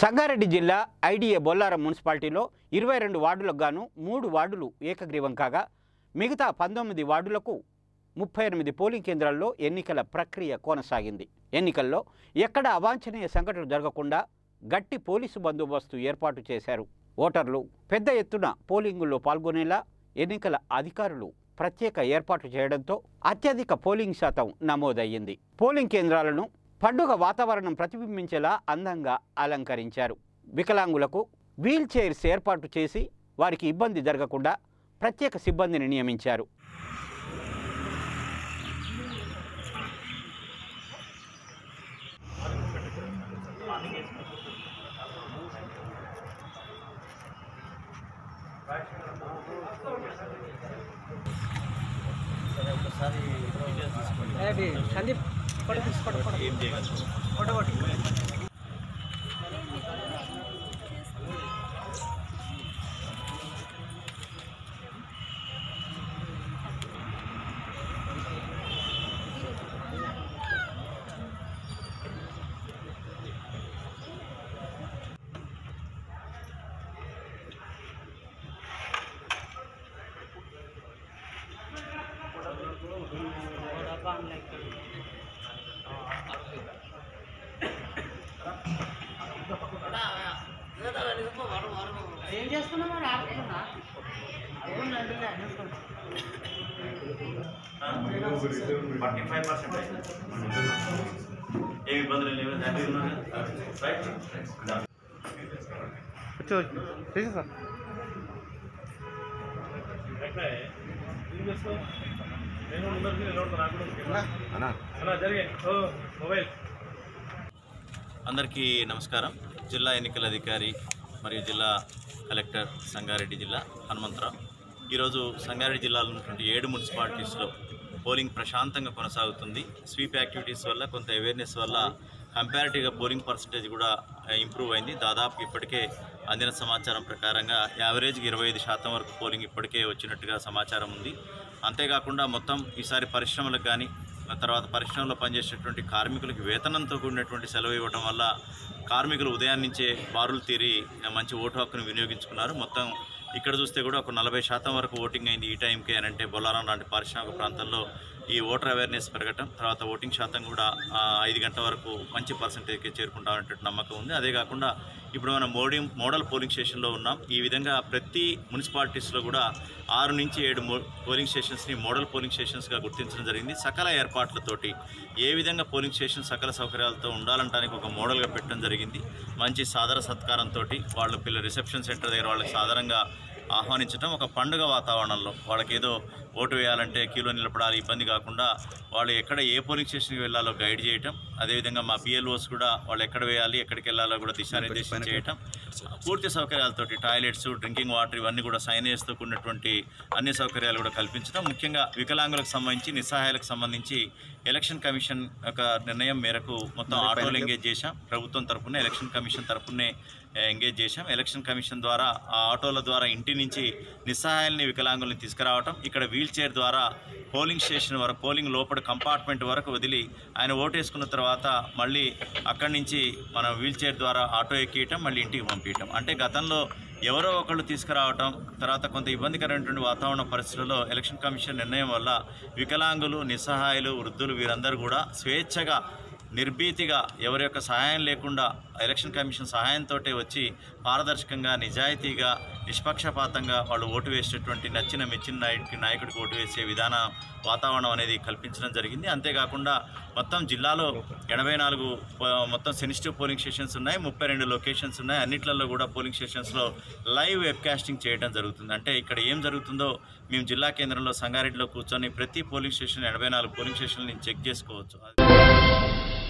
సంగారెడ్డి జిల్లా ఐడిఏ బొల్లారం మున్సిపాలిటీలో 22 వార్డులకు గాను 3 వార్డులు ఏకగ్రీవం కాగా మిగతా 19 వార్డులకు 38 పోలింగ్ కేంద్రాల్లో ఎన్నికల ప్రక్రియ కొనసాగింది. ఎన్నికల్లో ఎక్కడ అవాంఛనీయ సంఘటనలు జరగకుండా గట్టి పోలీసు బందోబస్తు ఏర్పాటు చేశారు. ఓటర్లు పెద్ద ఎత్తున పోలింగుల్లో పాల్గొనేలా ఎన్నికల అధికారులు ప్రత్యేక ఏర్పాట్లు చేయడంతో అత్యధిక పోలింగ్ శాతం నమోదయ్యింది. పోలింగ్ కేంద్రాలను పండుగ వాతావరణం ప్రతిబింబించేలా అందంగా అలంకరించారు. వికలాంగులకు వీల్ చైర్స్ ఏర్పాటు చేసి వారికి ఇబ్బంది జరగకుండా ప్రత్యేక సిబ్బందిని నియమించారు. సందీప్ ఏం చేస్తున్నావు? ఏ ఇబ్బందులు లేవు. అందరికీ నమస్కారం. జిల్లా ఎన్నికల అధికారి మరియు జిల్లా కలెక్టర్ సంగారెడ్డి జిల్లా హనుమంతరావు ఈరోజు సంగారెడ్డి జిల్లాలో ఉన్నటువంటి 7 మున్సిపాలిటీస్లో పోలింగ్ ప్రశాంతంగా కొనసాగుతుంది. స్వీప్ యాక్టివిటీస్ వల్ల కొంత అవేర్నెస్ వల్ల కంపారిటివ్గా పోలింగ్ పర్సంటేజ్ కూడా ఇంప్రూవ్ అయింది. దాదాపు ఇప్పటికే అందిన సమాచారం ప్రకారంగా యావరేజ్కి 25% వరకు పోలింగ్ ఇప్పటికే వచ్చినట్టుగా సమాచారం ఉంది. అంతేకాకుండా మొత్తం ఈసారి పరిశ్రమలకు కానీ తర్వాత పరిశ్రమలో పనిచేసేటువంటి కార్మికులకు వేతనంతో కూడినటువంటి సెలవు ఇవ్వడం వల్ల కార్మికులు ఉదయాన్నించే బారులు తీరి మంచి ఓటు హక్కును వినియోగించుకున్నారు. మొత్తం ఇక్కడ చూస్తే కూడా ఒక 40% వరకు ఓటింగ్ అయింది ఈ టైంకే అని అంటే బొల్లారం లాంటి పారిశ్రామిక ప్రాంతంలో ఈ ఓటర్ అవేర్నెస్ పెరగటం, తర్వాత ఓటింగ్ శాతం కూడా 5 గంటల వరకు మంచి పర్సంటేజ్కి చేరుకుంటామనేటువంటి నమ్మకం ఉంది. అదే కాకుండా ఇప్పుడు మనం మోడల్ పోలింగ్ స్టేషన్లో ఉన్నాం. ఈ విధంగా ప్రతి మున్సిపాలిటీస్లో కూడా 6 నుంచి 7 పోలింగ్ స్టేషన్స్ని మోడల్ పోలింగ్ స్టేషన్స్గా గుర్తించడం జరిగింది. సకల ఏర్పాట్లతోటి ఏ విధంగా పోలింగ్ స్టేషన్ సకల సౌకర్యాలతో ఉండాలంటానికి ఒక మోడల్గా పెట్టడం జరిగింది. మంచి సాదర సత్కారంతో వాళ్ళ రిసెప్షన్ సెంటర్ దగ్గర వాళ్ళకి సాధారణంగా ఆహ్వానించడం, ఒక పండుగ వాతావరణంలో వాళ్ళకి ఏదో ఓటు వేయాలంటే క్యూలో నిలబడాలి ఇబ్బంది కాకుండా వాళ్ళు ఎక్కడ ఏ పోలింగ్ స్టేషన్కి వెళ్ళాలో గైడ్ చేయటం, అదేవిధంగా మా పిఎల్ఓస్ కూడా వాళ్ళు ఎక్కడ వేయాలి ఎక్కడికి వెళ్ళాలో కూడా దిశానిర్దేశం చేయటం, పూర్తి సౌకర్యాలతోటి టాయిలెట్స్, డ్రింకింగ్ వాటర్ ఇవన్నీ కూడా సైనేజ్తో కూడినటువంటి అన్ని సౌకర్యాలు కూడా కల్పించడం. ముఖ్యంగా వికలాంగులకు సంబంధించి నిస్సహాయాలకు సంబంధించి ఎలక్షన్ కమిషన్ ఒక నిర్ణయం మేరకు మొత్తం ఆటోలు ఎంగేజ్ చేశాం. ప్రభుత్వం తరఫున ఎలక్షన్ కమిషన్ తరఫునే ఎంగేజ్ చేశాం. ఎలక్షన్ కమిషన్ ద్వారా ఆ ఆటోల ద్వారా ఇంటి నుంచి నిస్సహాయాలని వికలాంగుల్ని తీసుకురావటం, ఇక్కడ వీల్ చైర్ ద్వారా పోలింగ్ స్టేషన్ వరకు పోలింగ్ లోపల కంపార్ట్మెంట్ వరకు వదిలి ఆయన ఓటేసుకున్న తర్వాత మళ్ళీ అక్కడి నుంచి మనం వీల్ చైర్ ద్వారా ఆటో ఎక్కియటం మళ్ళీ ఇంటికి పంపించటం. అంటే గతంలో ఎవరో ఒకళ్ళు తీసుకురావటం, తర్వాత కొంత ఇబ్బందికరమైనటువంటి వాతావరణ పరిస్థితుల్లో ఎలక్షన్ కమిషన్ నిర్ణయం వల్ల వికలాంగులు, నిస్సహాయులు, వృద్ధులు వీరందరూ కూడా స్వేచ్ఛగా నిర్భీతిగా ఎవరి యొక్క సహాయం లేకుండా ఎలక్షన్ కమిషన్ సహాయంతో వచ్చి పారదర్శకంగా, నిజాయితీగా, నిష్పక్షపాతంగా వాళ్ళు ఓటు వేసేటువంటి నచ్చిన మెచ్చిన నాయకుడికి ఓటు వేసే విధాన వాతావరణం అనేది కల్పించడం జరిగింది. అంతేకాకుండా మొత్తం జిల్లాలో 84 మొత్తం సెన్సిటివ్ పోలింగ్ స్టేషన్స్ ఉన్నాయి, 32 లొకేషన్స్ ఉన్నాయి. అన్నిట్లలో కూడా పోలింగ్ స్టేషన్స్లో లైవ్ వెబ్కాస్టింగ్ చేయడం జరుగుతుంది. అంటే ఇక్కడ ఏం జరుగుతుందో మేము జిల్లా కేంద్రంలో సంగారెడ్డిలో కూర్చొని ప్రతి పోలింగ్ స్టేషన్ 84 పోలింగ్ స్టేషన్లని చెక్ చేసుకోవచ్చు.